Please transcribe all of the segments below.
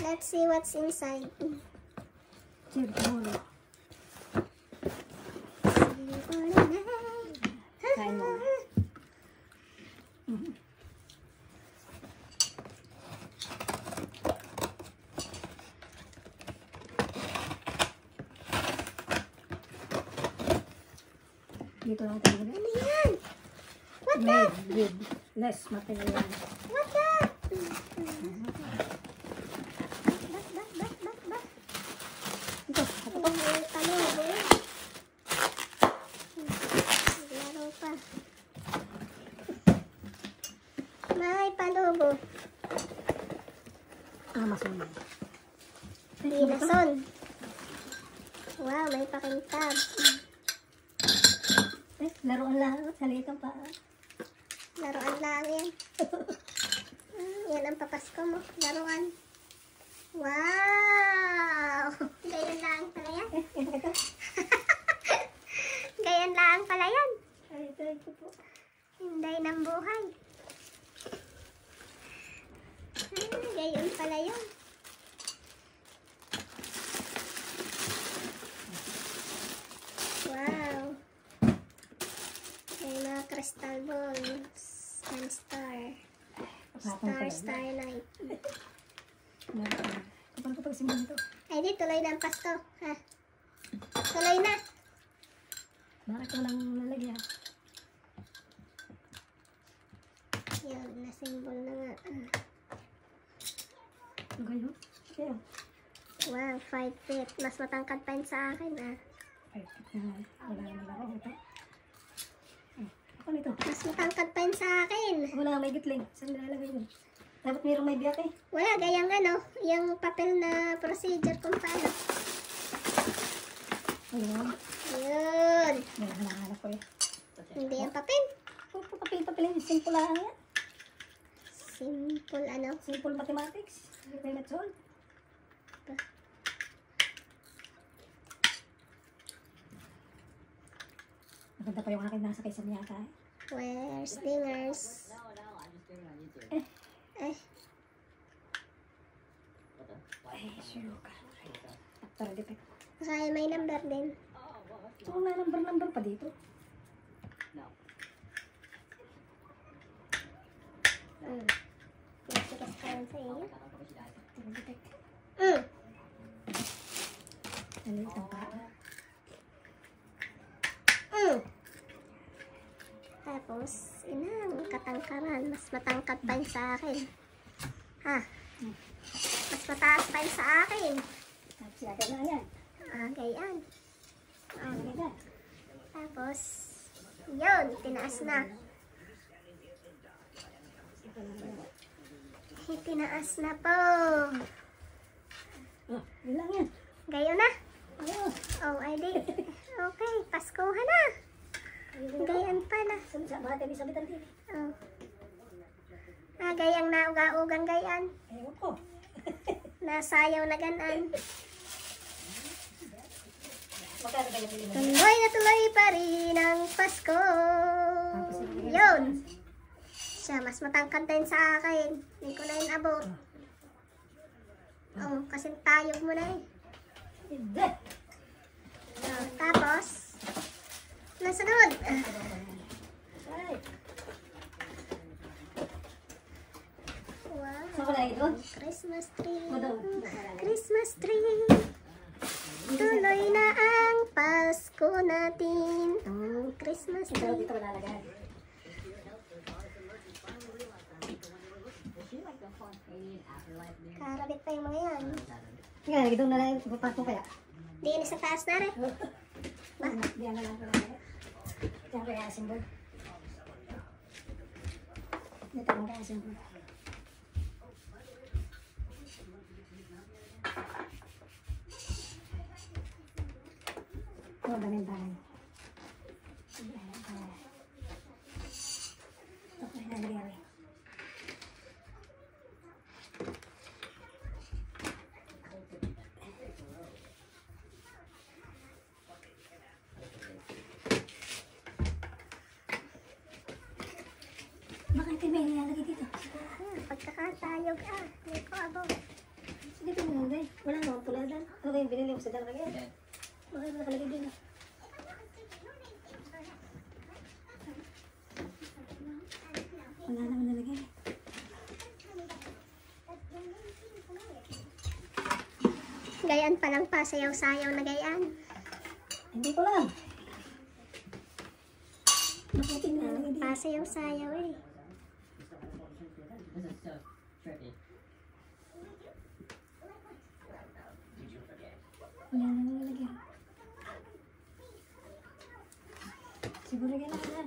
Let's see what's inside. Siguro. Kain mo. Dito lang tayo. Ano yan? What that? With less material. What that? Bak. Ito. Oh, may palubo. Laro pa. May palubo. Amazon. Dinason. Wow, may pakintab. Laruan lang. Salitang pa. Laruan lang yan. Yan ang papasko mo. Laruan. Wow! Gayan lang pala yan. Ito. Gayan lang pala yan. Ay, ito po. Hinday ng buhay. Gayon pala yun. Wow. May mga crystal balls and star. Starlight. Kapag simbahan ito. Ay, di, tuloy na ang Pasko. Ha? Tuloy na. Bakit walang lalagyan? Yan, na-symbol na nga. Ano kayo? Kaya. Wow, 5 feet. Mas matangkad pa yun sa akin, ah. Ay, wala naman ako. Ito. Ako nito. Mas matangkad pa yun sa akin. Wala may gitling. Saan nilalagay yun? Dapat mayroong may biyak eh. Wala, gayang ano, yung papel na procedure kung paano. Ayun. Yun. May hanahanap ko eh. Hindi yung papel. Papel yung simple lang yan. Simple ano. Simple mathematics. Hindi tayo na-solve. Maganda pa yung akin nasa kaysa niya ka eh. Where's dingers? Ay, sure ka. After defect. Kaya may number din. So, may number pa dito. Nasikas pa yun sa iyo. After defect. Nalitan pa. Tapos, inang katangkaran. Mas matangkad pa yun sa akin. Ha? Mas mataas pa yun sa akin. Siyaga na yan. Gayan. Siyaga. Tapos, yun, tinaas na. Tinaas na po. Yun lang yan. Gayon na. Ayun. Oh, I did. Okay, Paskuhan na. Gayan pala. Bakit kami sabitan din? Oh. Gayang na uga-ugang gayan. Ewan ko. Nasayaw na ganan. Magkano kayo pili mo? Tuloy na tuloy pa rin ang Pasko. Yun. Siya, mas matangkad din sa akin. Hindi ko na yun abot. Oh, kasi tayog mo na eh. Hindi. Oh, tapos, nasunod. Ay. Wow. Saan ko lagi doon? Christmas tree. Madam. Christmas tree. Tuloy na ang Pasko natin. Christmas Dito tree. dito malalagay. Karabit pa yung mga yan. Sige, lagi doon na lang. Papasok kaya. Di na sa taas na rin. Diyan na lang ko lang. Diyan kaya simbol. Dito mo kaya simbol. Oh, daming bahay. Okay, nalagay. Bakit may nilalagay dito? Pagkakatayog Hindi ko abo. Dito mo na, wala naman pula dyan. Ano ba yung binili mo sa dalaga yan? Bakit nakalagay din ah? Wala naman nalagay. Gayaan pa lang pa, sayaw-sayaw na gayaan. Hindi ko lang. Makuting na nalagay din. Pasayaw-sayaw eh. This is so tricky. Wala naman nalagay. Siguro kailangan.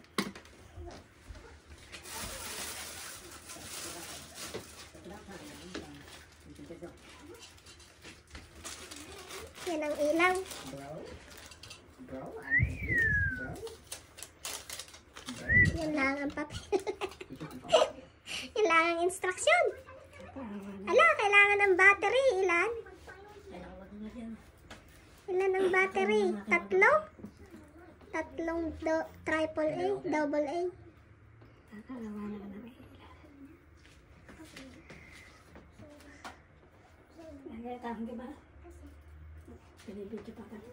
Yan ang ilaw. Bro, I'm confused. Bro. Yan lang ang papel. Yan lang ang instruction. Ala, kailangan ng battery. Ilan? Ilan ang battery? Tatlo? Tatlong triple A, double A. Kakalawa naman na may ilan. Lagay tayo, di ba? Pinibidyo pa ka.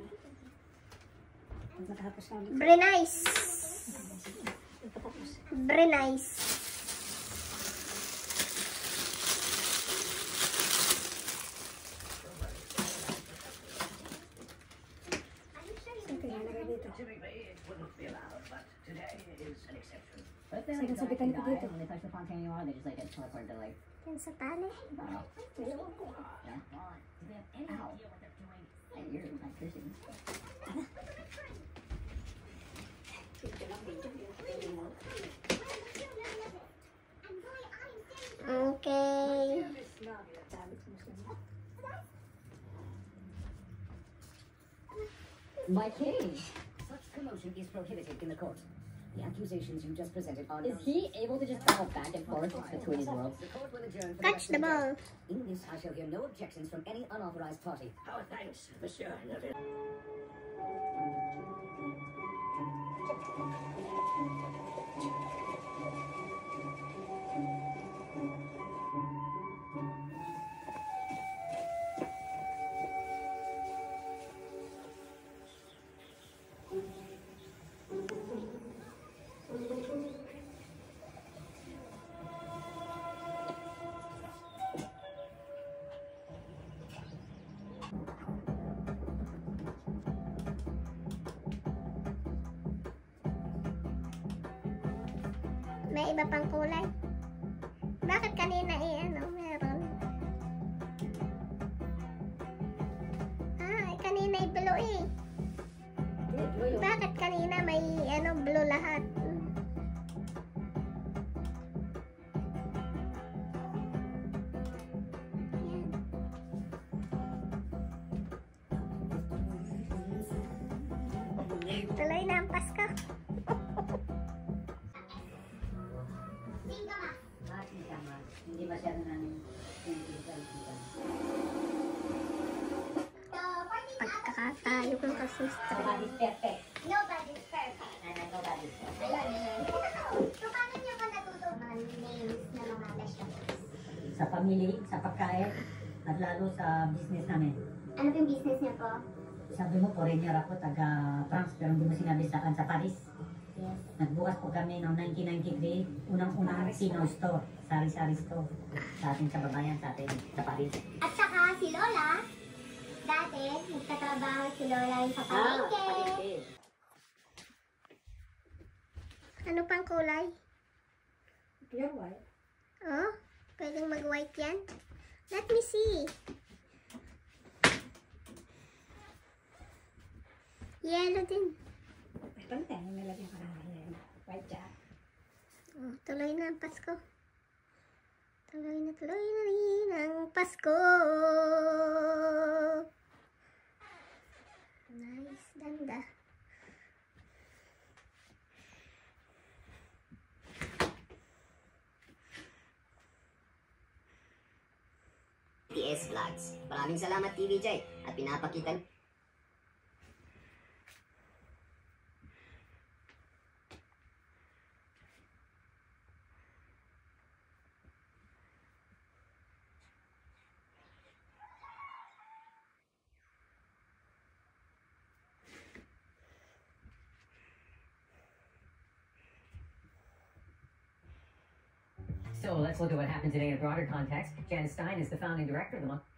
Ang matapos kami. Very nice. Patapos. Very nice. Saan kaya nalagay dito? But then, Sige, like, sabitan ko dito. when they touch the fontaine anymore, they just like get teleported to like, Yan sa tali. yeah. Ow. And you're like piercing. Video lang, video. Okay. My king! Such commotion is prohibited in the court. The accusations you just presented are Is he able to just travel back and forth between these worlds? The court will adjourn for Catch the rest of ball. day. In this, I shall hear no objections from any unauthorized party. Our thanks, Monsieur. May iba pang kulay. Bakit kanina meron? Kanina blue eh. Bakit kanina may blue lahat? Yan. Tuloy na ang Pasko. Hindi masyado namin pinag-iitan. Pagkakatayo ko kasi stress. Nobody's perfect. Nobody's perfect. Nobody's perfect. So, paano niyo ba natuto names na mga vegetables? Sa pamili, sa pagkain, at lalo sa business namin. Ano yung business niyo po? Sabi mo, foreigner ako, taga France, pero hindi mo sinabi saan, sa Paris. Yes. Nagbukas po kami noong 1993, unang-unang Sino store, sari-sari store, sa ating kababayan, sa atin, sa Paris. At saka si Lola, dati, nagtatrabaho si Lola yung sa palengke. Ano pang kulay? Pure white. Oh, pwedeng mag-white yan. Let me see. Yellow din. Pantay, may lagyan ka ng white dyan. Oh, tuloy na ang Pasko. Tuloy na rin ang Pasko. Nice, ganda. TS Vlogs. Maraming salamat TVJ at pinapakita So let's look at what happened today in a broader context. Janice Stein is the founding director of the